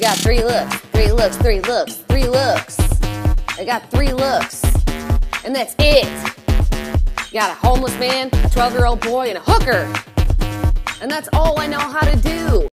got three looks, three looks, three looks, three looks. I got three looks, and that's it. You got a homeless man, a 12-year-old boy, and a hooker. And that's all I know how to do.